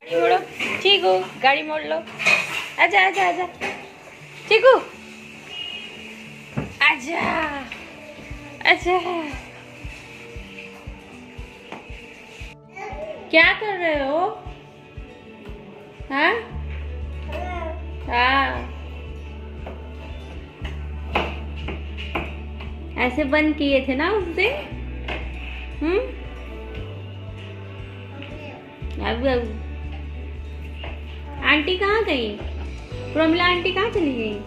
गाड़ी मोड़ो चीकू, गाड़ी मोड़ लो। आजा आजा आजा चीकू, आजा आजा। क्या कर रहे हो? हाँ हाँ, ऐसे बंद किए थे ना उस दिन। अब आंटी कहाँ गई? प्रमिला आंटी कहाँ चली गई?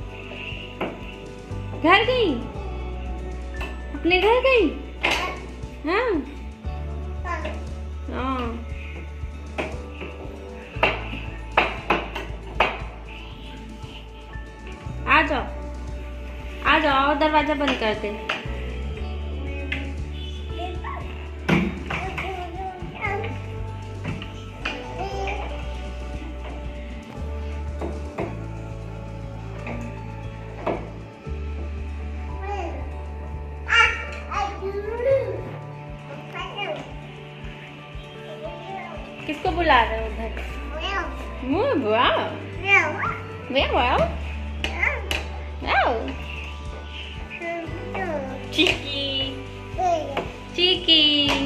घर गई? अपने घर गई? हाँ हाँ। आ जाओ आ जाओ, दरवाजा बंद कर दे। किसको बुला रहे हो उधर? Cheeky cheeky.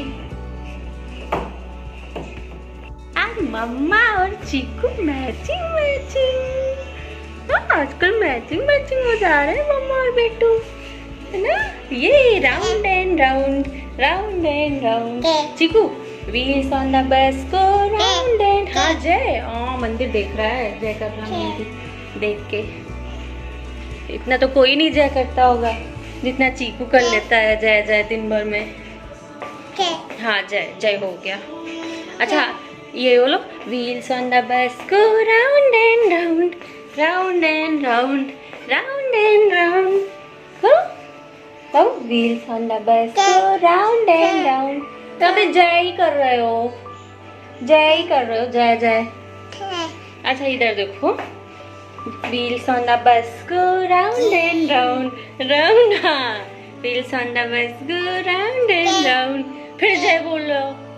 आज मम्मा और चीकू मैचिंग मैचिंग। आजकल मैचिंग मैचिंग हो जा रहे हैं मम्मा और बेटू, है ना? ये round and round, round and round. Chiku wheels on the bus को राउंड एंड। हाँ जय, मंदिर देख रहा है, जय कर रहा है मंदिर देख के। इतना तो कोई नहीं जय करता होगा जितना चीकू कर लेता है जय जय दिन भर में। हाँ जय जय हो गया। अच्छा ये बोलो, व्हील्स ऑन द बस को round and round, round and round, round and round. करो व्हील्स ऑन द बस को राउंड एंड राउंड। तो अभी जय ही कर रहे हो, जय ही कर रहे हो, जय जय। अच्छा इधर देखो, wheels on the bus go round and round, round। हाँ, wheels on the bus go round and round। फिर जय बोलो।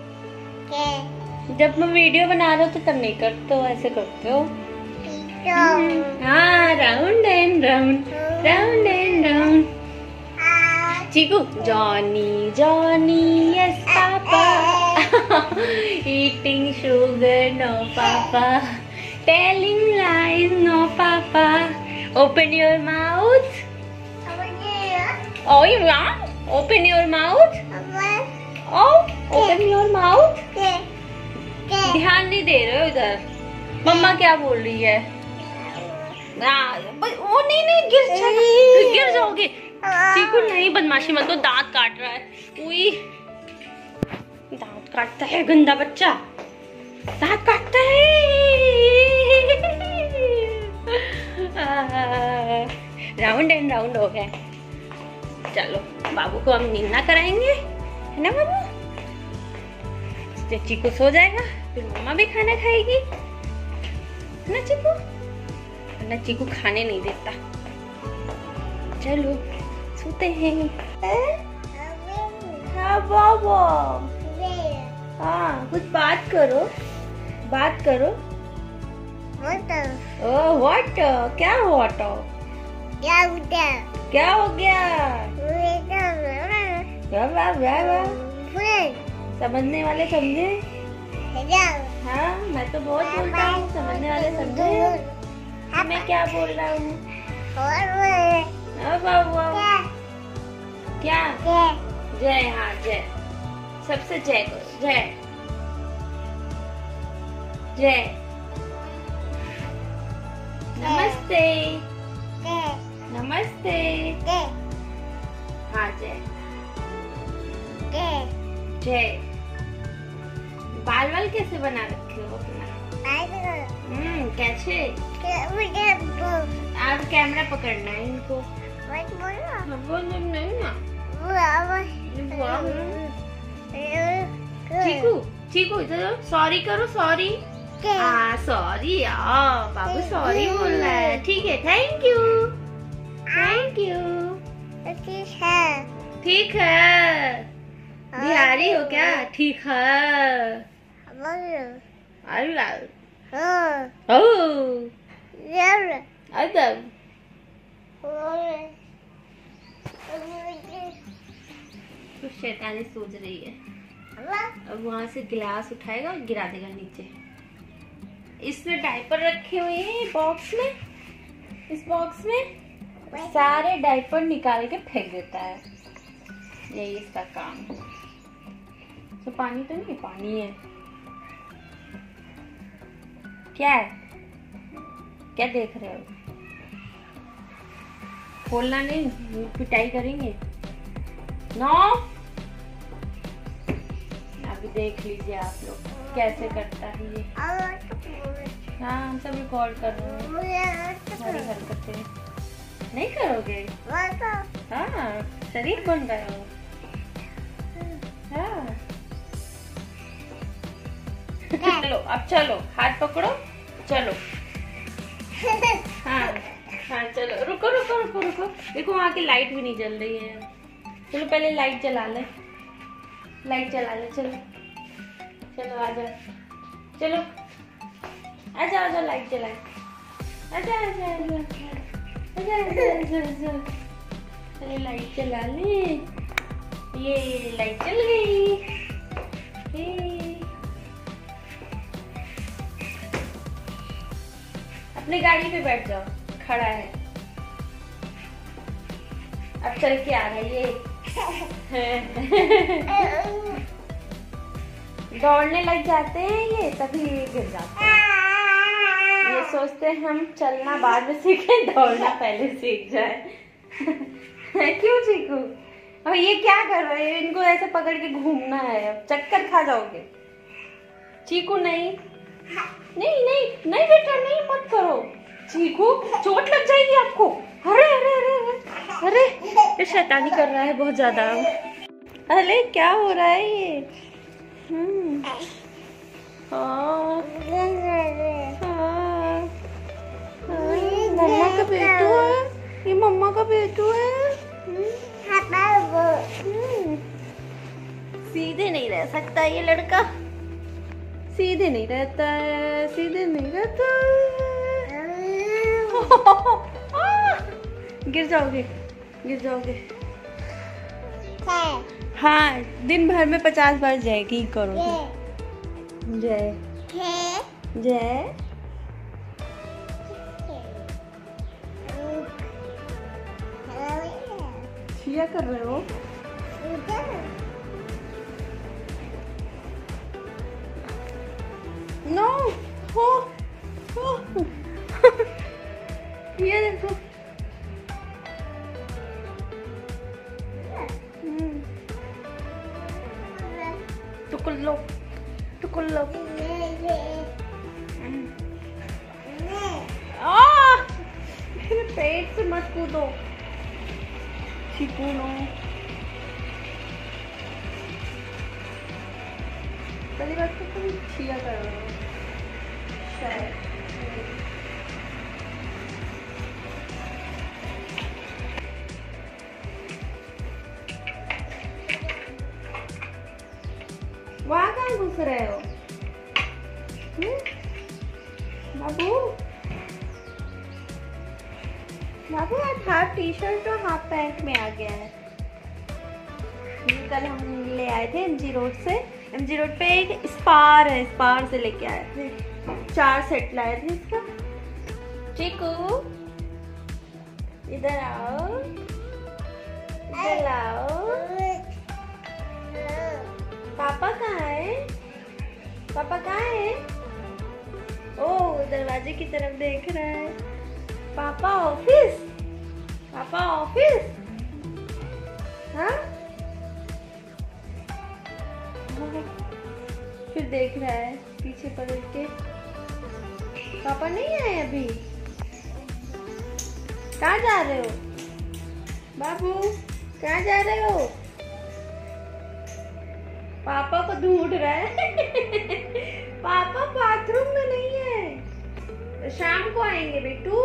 जब मैं वीडियो बना रहा हूँ तो तब नहीं करते हो, ऐसे करते हो। हाँ, round and round, round and round. Chiku Johnny Johnny yes papa, eating sugar no papa, telling lies no papa, open your mouth। Oh yeah, open your mouth। Oh, open your mouth। ध्यान नहीं दे रहे हो इधर, मम्मा क्या बोल रही है? वो नहीं गिर जाओगे। चीकू नहीं, बदमाशी मत करो, दांत काट रहा है। उई, दांत काटता है गंदा बच्चा, दांत काटता है। राउंड एंड राउंड हो गया। चलो बाबू को हम नींद ना कराएंगे, है ना बाबू? चीकू सो जाएगा, फिर मम्मा भी खाना खाएगी, है ना चीकू? वरना चीकू खाने नहीं देता। चलो सोते हैं। हाँ बाबा, हाँ कुछ बात करो, बात करो। ओह व्हाट, क्या व्हाट? क्या हो गया? समझने वाले समझे। हाँ मैं तो बहुत बोलता हूँ, समझने वाले समझे। मैं क्या बोल रहा हूँ? क्या जय? हाँ जय, सबसे जय करो, जय जय। नमस्ते नमस्ते। हाँ जय जय। बाल वाल कैसे बना रखे हो अपना? कैसे? आप कैमरा पकड़ना है इनको। नहीं ना। चीकू चीकू इधर सॉरी करो, सॉरी। हाँ सॉरी, बाबू सॉरी बोल रहा है। ठीक है, थैंक यू थैंक यू। ठीक है, बिहारी हो क्या? ठीक है। ओह अदब तो शैतानी सोच रही है। अब वहां से गिलास उठाएगा और गिरा देगा नीचे। इसमें डायपर रखे हुए हैं बॉक्स में। इस बॉक्स में सारे डायपर निकाल के फेंक देता है। यही इसका काम है। तो पानी तो नहीं, पानी है। क्या है? क्या देख रहे हो? खोलना नहीं, पिटाई करेंगे। नो, अभी देख लीजिए आप लोग कैसे करता है ये। हाँ, हम सब रिकॉर्ड कर रहे हैं हमारी हरकतें। नहीं करोगे? हाँ, शरीफ बन रहे हो। हाँ। चलो अब चलो, हाथ पकड़ो, चलो। हाँ हाँ चलो, रुको रुको रुको रुको। देखो वहाँ की लाइट भी नहीं जल रही है। चलो पहले लाइट जला ले, लाइट जला ले। चलो चलो आजा, चलो आजा आजा, लाइट जलाए। आजा आजा आजा आजा आजा आजा आजा। अरे लाइट जला ले। ये लाइट जल गई। अपनी गाड़ी पे बैठ जाओ, खड़ा है। अब चल के आ रहा है ये। दौड़ने लग जाते हैं ये, तभी ये गिर जाते हैं। ये सोचते हैं हम चलना बाद में सीखे, दौड़ना पहले सीख जाए। क्यों चीकू? अब ये क्या कर रहे हैं? इनको ऐसे पकड़ के घूमना है, चक्कर खा जाओगे। चीकू नहीं नहीं नहीं नहीं बेटा, नहीं मत करो। चीकू चोट लग जाएगी आपको। अरे अरे अरे अरे, ये शैतानी कर रहा है बहुत ज्यादा। अरे क्या हो रहा है ये? मम्मा का बेटू है ये, मम्मा का बेटू है। सीधे नहीं रह सकता ये लड़का, सीधे नहीं रहता है, सीधे नहीं रहता है। गिर जाओगे, गिर जाओगे। हाँ, दिन भर में 50 बार जय की करोगे। जय जय। क्या कर रहे हो? नो, हो ये देखो। टुकुल्लो टुकुल्लो। मेरे पेट से मत कूदो चीकू। नो, पहली बात तो तुम छिया कर रहे हो शायद। वहाँ कहाँ घुस रहे हो बाबू? बाबू आज हाफ टी शर्ट और हाफ पैंट में आ गया है। कल हम ले आए थे MG रोड से। MG रोड पे एक स्पार है, स्पार से लेके आए थे। 4 सेट लाए थे इसका। चीकू इधर आओ, इधर आओ। पापा कहाँ है? पापा कहाँ है? ओह, दरवाजे की तरफ देख रहा है। पापा ऑफिस, पापा ऑफिस। हाँ, फिर देख रहा है पीछे पलट के। पापा नहीं आए अभी? कहाँ जा रहे हो बाबू? कहाँ जा रहे हो? पापा को ढूंढ रहा है। पापा बाथरूम में नहीं है, तो शाम को आएंगे बेटू।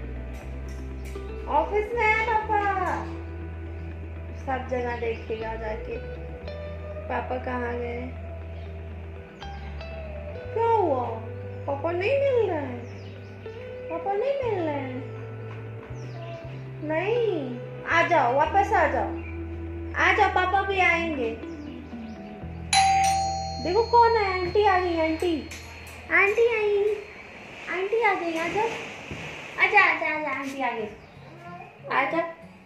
ऑफिस में है पापा। सब जगह देखेगा जाके पापा कहाँ गए। क्या हुआ? पापा नहीं मिल रहा है, पापा नहीं मिल रहा है। नहीं, आ जाओ, वापस आ जाओ, आ जाओ, पापा भी आएंगे। देखो कौन है, आंटी आ गई, आंटी आंटी आई, आंटी आ गई, आ जाओ, आजा आजा आजा, आंटी आ गई, आजा।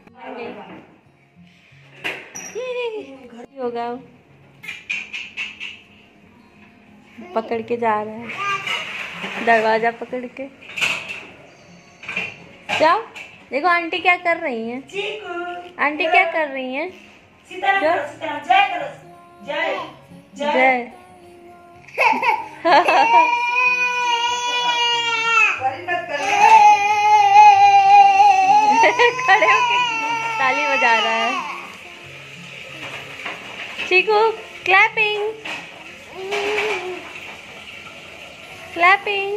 ये होगा, पकड़ के जा रहा है, दरवाजा पकड़ के जाओ। देखो आंटी क्या कर रही हैं, आंटी क्या कर रही हैं, जय खड़े होके ताली बजा रहा है। चीकू क्लैपिंग, क्लैपिंग,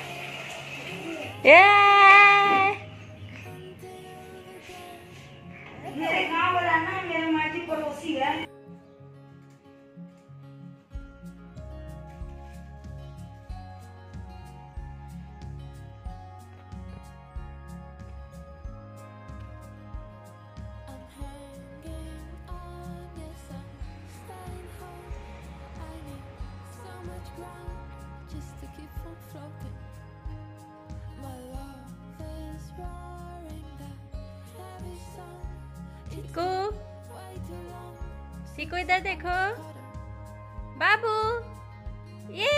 मेरे गाँव वाला ना मेरे माटी पड़ोसी है। सीको, सीको इधर देखो, बाबू, ये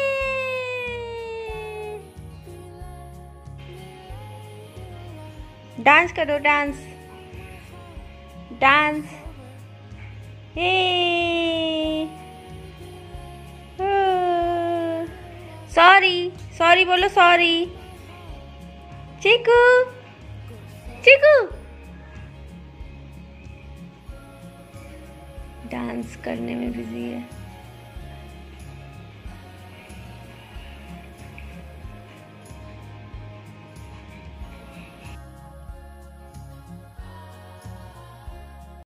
डांस करो, डांस डांस, सॉरी सॉरी बोलो, सॉरी। चीकू, चीकू डांस करने में बिजी है।